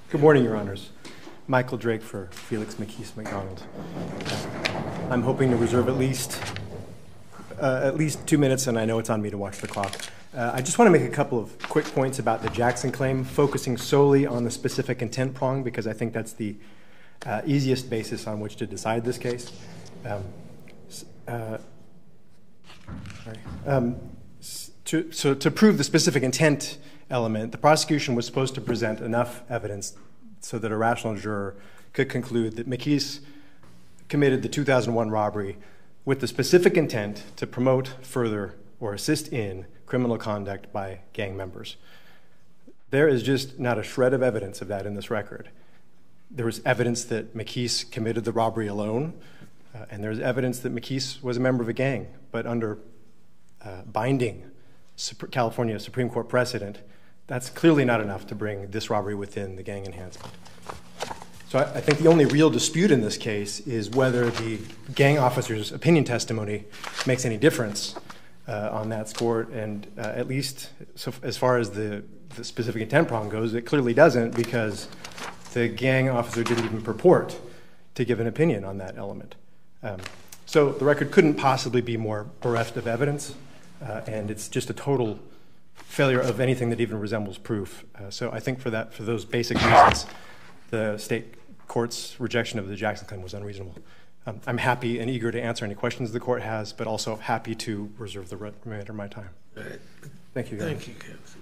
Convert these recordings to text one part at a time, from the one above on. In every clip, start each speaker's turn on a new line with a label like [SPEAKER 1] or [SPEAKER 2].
[SPEAKER 1] Good morning, Your Honors. Michael Drake for Felix MacDonald. I'm hoping to reserve at least 2 minutes, and I know it's on me to watch the clock. I just want to make a couple of quick points about the Jackson claim, focusing solely on the specific intent prong, because I think that's the easiest basis on which to decide this case. To prove the specific intent element, the prosecution was supposed to present enough evidence so that a rational juror could conclude that McKees committed the 2001 robbery with the specific intent to promote, further, or assist in criminal conduct by gang members. There is just not a shred of evidence of that in this record. There was evidence that McKees committed the robbery alone, and there's evidence that McKees was a member of a gang, but under binding California Supreme Court precedent, that's clearly not enough to bring this robbery within the gang enhancement. So I think the only real dispute in this case is whether the gang officer's opinion testimony makes any difference on that score, and at least so as far as the specific intent prong goes, it clearly doesn't, because the gang officer didn't even purport to give an opinion on that element. So the record couldn't possibly be more bereft of evidence, and it's just a total failure of anything that even resembles proof. So I think for those basic reasons, the state court's rejection of the Jackson claim was unreasonable. I'm happy and eager to answer any questions the court has, but also happy to reserve the remainder of my time.
[SPEAKER 2] All right.
[SPEAKER 1] Thank you.
[SPEAKER 2] Thank you, Captain.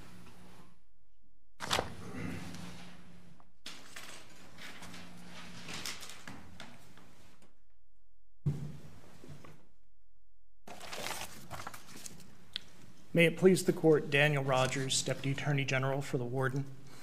[SPEAKER 3] May it please the court, Daniel Rogers, Deputy Attorney General for the Warden.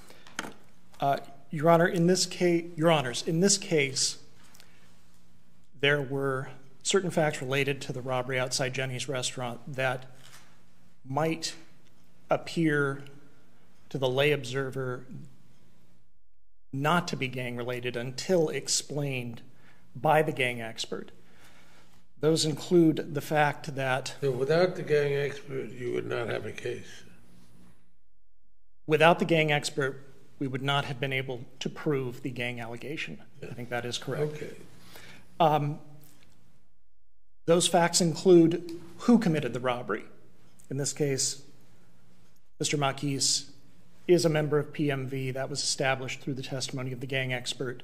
[SPEAKER 3] Your Honors, in this case, there were certain facts related to the robbery outside Jenny's restaurant that might appear to the lay observer not to be gang-related until explained by the gang expert. Those include the fact that...
[SPEAKER 2] So without the gang expert, you would not have a case?
[SPEAKER 3] Without the gang expert, we would not have been able to prove the gang allegation. I think that is correct.
[SPEAKER 2] Okay.
[SPEAKER 3] Those facts include who committed the robbery. In this case, Mr. Maquis is a member of PMV. That was established through the testimony of the gang expert.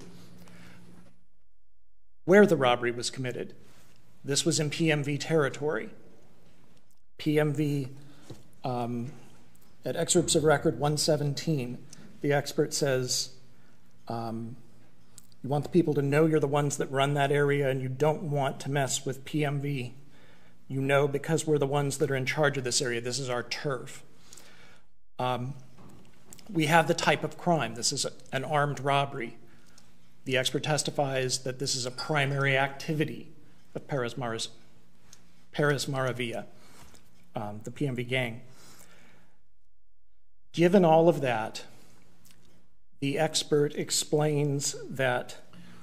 [SPEAKER 3] Where the robbery was committed. This was in PMV territory. PMV, at excerpts of record 117, the expert says, you want the people to know you're the ones that run that area and you don't want to mess with PMV. You know, because we're the ones that are in charge of this area. This is our turf. We have the type of crime. This is an armed robbery. The expert testifies that this is a primary activity of Perez Maravilla, the PMV gang. Given all of that, the expert explains that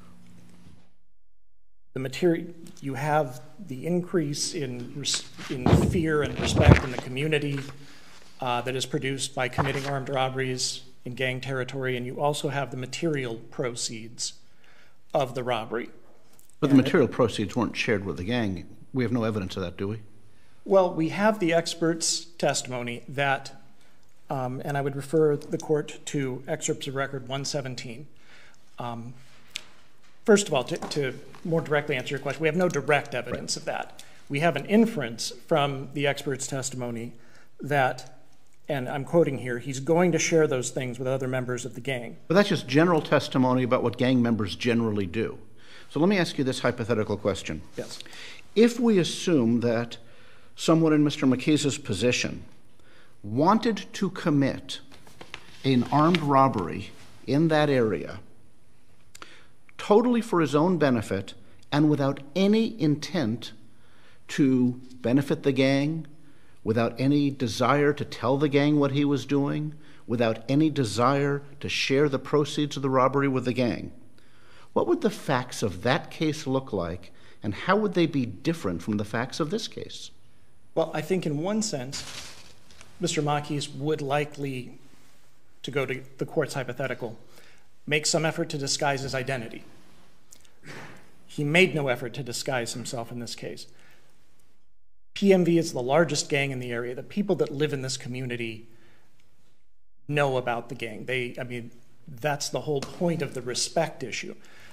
[SPEAKER 3] the material, you have the increase in fear and respect in the community that is produced by committing armed robberies in gang territory, and you also have the material proceeds of the robbery.
[SPEAKER 4] But the material proceeds weren't shared with the gang. We have no evidence of that, do we?
[SPEAKER 3] Well, we have the expert's testimony that, and I would refer the court to excerpts of record 117. First of all, to more directly answer your question, we have no direct evidence of that. We have an inference from the expert's testimony that, and I'm quoting here, he's going to share those things with other members of the gang.
[SPEAKER 4] But that's just general testimony about what gang members generally do. So let me ask you this hypothetical question.
[SPEAKER 3] Yes.
[SPEAKER 4] If we assume that someone in Mr. McKees' position wanted to commit an armed robbery in that area, totally for his own benefit and without any intent to benefit the gang, without any desire to tell the gang what he was doing, without any desire to share the proceeds of the robbery with the gang, what would the facts of that case look like, and how would they be different from the facts of this case?
[SPEAKER 3] Well, I think in one sense, Mr. Maquis would likely, to go to the court's hypothetical, make some effort to disguise his identity. He made no effort to disguise himself in this case. PMV is the largest gang in the area. The people that live in this community know about the gang. That's the whole point of the respect issue.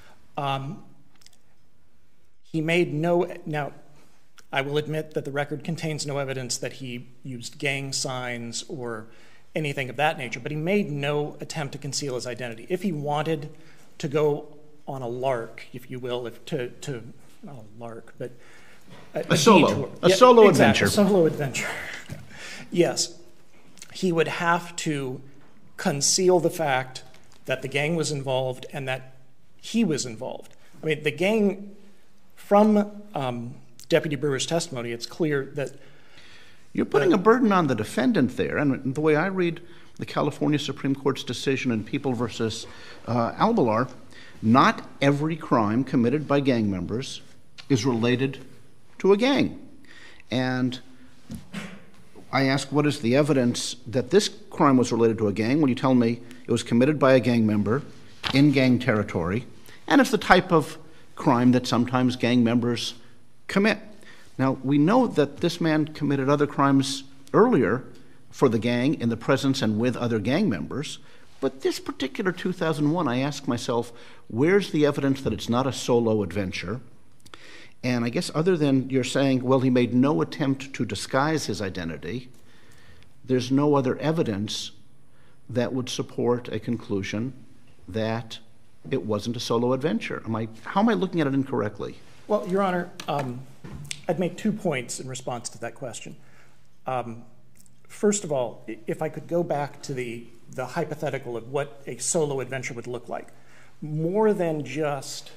[SPEAKER 3] He made now, I will admit that the record contains no evidence that he used gang signs or anything of that nature, but he made no attempt to conceal his identity. If he wanted to go on a lark, if you will, not a lark, but a
[SPEAKER 4] solo adventure.
[SPEAKER 3] A solo adventure. Yes. He would have to conceal the fact that the gang was involved and that he was involved. I mean, the gang, from Deputy Brewer's testimony, it's clear that
[SPEAKER 4] you're putting a burden on the defendant there. And the way I read the California Supreme Court's decision in People versus Albalar, not every crime committed by gang members is related to a gang. And I ask, what is the evidence that this crime was related to a gang? When you tell me it was committed by a gang member in gang territory, and it's the type of crime that sometimes gang members commit. Now, we know that this man committed other crimes earlier for the gang in the presence and with other gang members, but this particular 2001, I ask myself, where's the evidence that it's not a solo adventure? And I guess other than you're saying, well, he made no attempt to disguise his identity, there's no other evidence that would support a conclusion that it wasn't a solo adventure. How am I looking at it incorrectly?
[SPEAKER 3] Well, Your Honor, I'd make 2 points in response to that question. First of all, if I could go back to the hypothetical of what a solo adventure would look like, more than just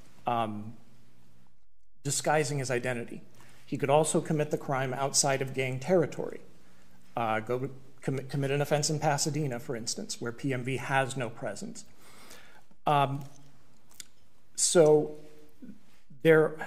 [SPEAKER 3] disguising his identity. He could also commit the crime outside of gang territory. Commit an offense in Pasadena, for instance, where PMV has no presence. So it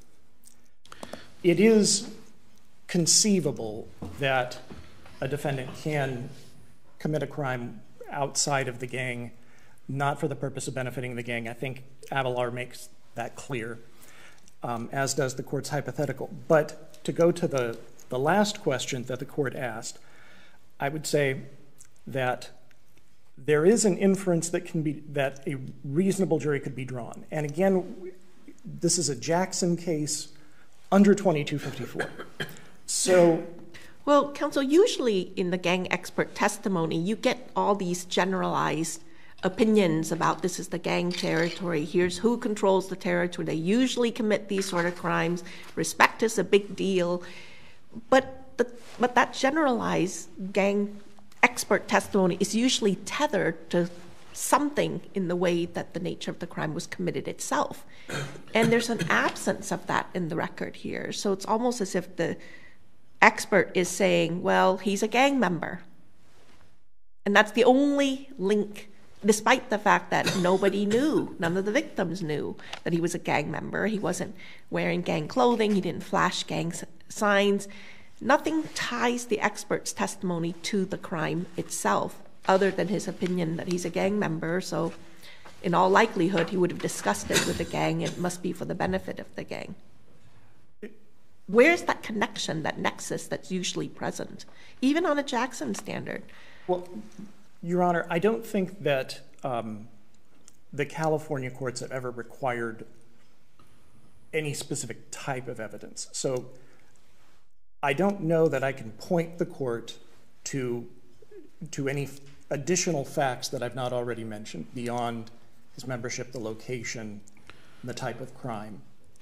[SPEAKER 3] is conceivable that a defendant can commit a crime outside of the gang, not for the purpose of benefiting the gang. I think Avalar makes that clear, as does the court's hypothetical. But to go to the last question that the court asked, I would say that there is an inference that a reasonable jury could be drawn. And again, this is a Jackson case under 2254. So,
[SPEAKER 5] well, counsel, usually in the gang expert testimony, you get all these generalized opinions about this is the gang territory, here's who controls the territory, they usually commit these sort of crimes, respect is a big deal. But that generalized gang expert testimony is usually tethered to something in the way that the nature of the crime was committed itself. And there's an absence of that in the record here. So it's almost as if the expert is saying, well, he's a gang member. And that's the only link, despite the fact that nobody knew, none of the victims knew that he was a gang member. He wasn't wearing gang clothing. He didn't flash gang signs. Nothing ties the expert's testimony to the crime itself, other than his opinion that he's a gang member. So in all likelihood, he would have discussed it with the gang. It must be for the benefit of the gang. Where's that connection, that nexus that's usually present, even on a Jackson standard?
[SPEAKER 3] Well, Your Honor, I don't think that the California courts have ever required any specific type of evidence. So I don't know that I can point the court to any additional facts that I've not already mentioned beyond his membership, the location, the type of crime.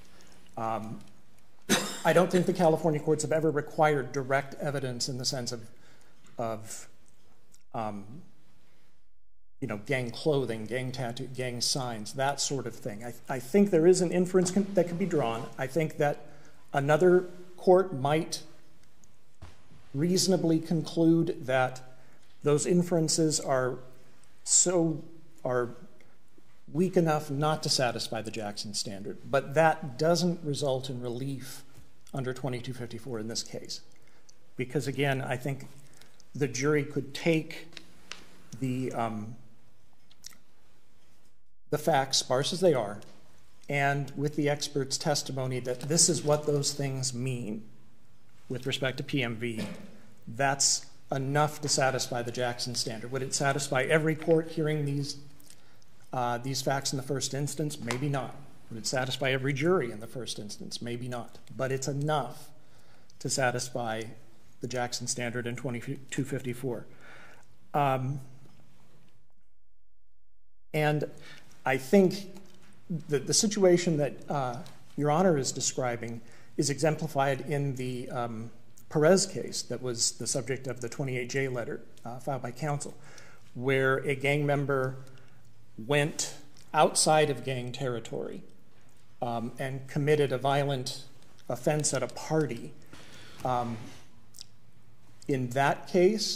[SPEAKER 3] I don't think the California courts have ever required direct evidence in the sense of gang clothing, gang tattoo, gang signs, that sort of thing. I think there is an inference that can be drawn. I think that another court might reasonably conclude that those inferences are weak enough not to satisfy the Jackson standard, but that doesn't result in relief under 2254 in this case. Because again, I think the jury could take the the facts, sparse as they are, and with the expert's testimony that this is what those things mean with respect to PMV, that's enough to satisfy the Jackson standard. Would it satisfy every court hearing these facts in the first instance? Maybe not. Would it satisfy every jury in the first instance? Maybe not. But it's enough to satisfy the Jackson standard in 2254. And I think that the situation that Your Honor is describing is exemplified in the Perez case that was the subject of the 28J letter filed by counsel, where a gang member went outside of gang territory and committed a violent offense at a party. In that case,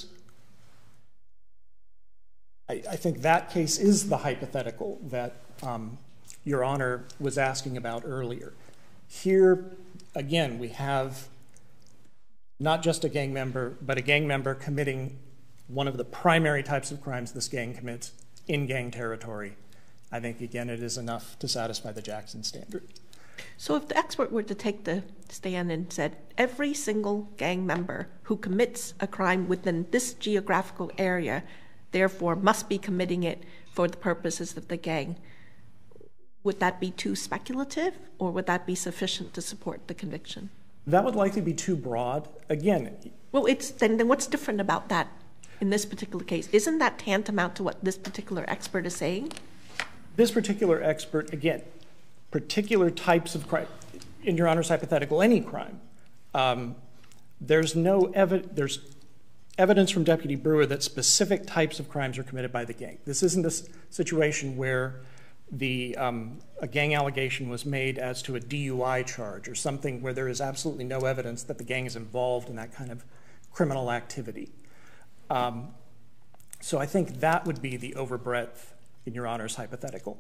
[SPEAKER 3] I think that case is the hypothetical that Your Honor was asking about earlier. Here, again, we have not just a gang member, but a gang member committing one of the primary types of crimes this gang commits in gang territory. I think, again, it is enough to satisfy the Jackson standard.
[SPEAKER 5] So if the expert were to take the stand and said, every single gang member who commits a crime within this geographical area, therefore must be committing it for the purposes of the gang, would that be too speculative, or would that be sufficient to support the conviction?
[SPEAKER 3] That would likely be too broad. Again,
[SPEAKER 5] well, then what's different about that in this particular case? Isn't that tantamount to what this particular expert is saying?
[SPEAKER 3] This particular expert, again, particular types of crime, in Your Honor's hypothetical, any crime, there's evidence from Deputy Brewer that specific types of crimes are committed by the gang. This isn't a situation where a gang allegation was made as to a DUI charge or something where there is absolutely no evidence that the gang is involved in that kind of criminal activity. So I think that would be the overbreadth in Your Honor's hypothetical.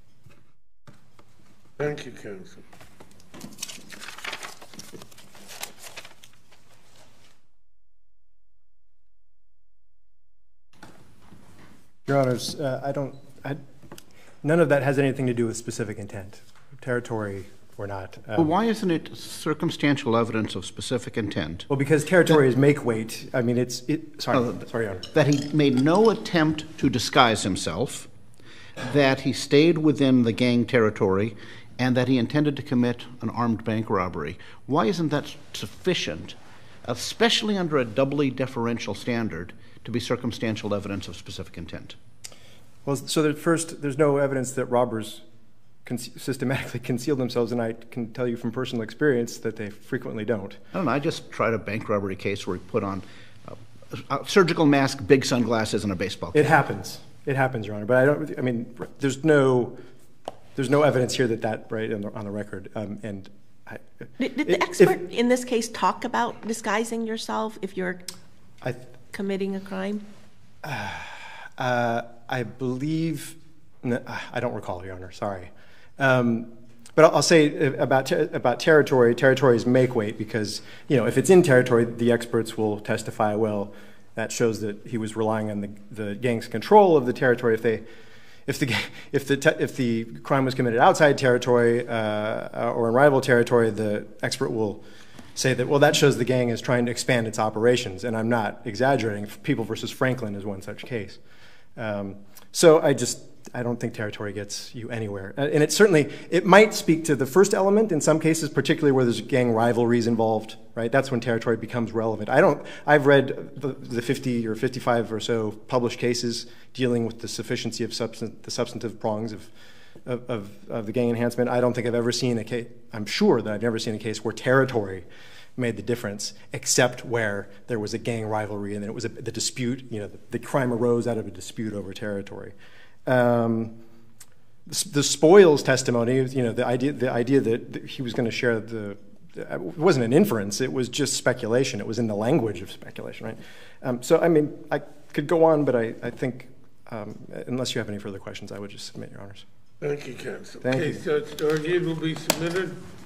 [SPEAKER 2] Thank you, counsel.
[SPEAKER 1] Your Honors, none of that has anything to do with specific intent, territory or not.
[SPEAKER 4] But why isn't it circumstantial evidence of specific intent?
[SPEAKER 1] Well, because territory is make weight. I mean, sorry, Your Honor.
[SPEAKER 4] That he made no attempt to disguise himself, that he stayed within the gang territory, and that he intended to commit an armed bank robbery. Why isn't that sufficient, especially under a doubly deferential standard, to be circumstantial evidence of specific intent?
[SPEAKER 1] Well, so first, there's no evidence that robbers systematically conceal themselves, and I can tell you from personal experience that they frequently don't.
[SPEAKER 4] I don't know. I just tried a bank robbery case where he put on a surgical mask, big sunglasses, and a baseball cap.
[SPEAKER 1] It happens. It happens, Your Honor. But I mean, there's no evidence here that right on the record.
[SPEAKER 5] Did the expert in this case talk about disguising yourself if you're committing a crime?
[SPEAKER 1] I believe, I don't recall, Your Honor, sorry. But I'll say about territory, territories make weight because, if it's in territory, the experts will testify, well, that shows that he was relying on the gang's control of the territory. If the crime was committed outside territory or in rival territory, the expert will say that, well, that shows the gang is trying to expand its operations, and I'm not exaggerating. People versus Franklin is one such case. So I don't think territory gets you anywhere. And it might speak to the first element in some cases, particularly where there's gang rivalries involved, right? That's when territory becomes relevant. I've read the 50 or 55 or so published cases dealing with the sufficiency of the substantive prongs of the gang enhancement. I don't think I've ever seen a case, I'm sure that I've never seen a case where territory made the difference, except where there was a gang rivalry and then it was the dispute, the crime arose out of a dispute over territory. The Spoils testimony, the idea that he was going to share it wasn't an inference, it was just speculation. It was in the language of speculation, right? So, I mean, I could go on, but I think, unless you have any further questions, I would just submit, Your Honors.
[SPEAKER 2] Thank you, counsel.
[SPEAKER 1] Thank you.
[SPEAKER 2] Case just argued will be submitted.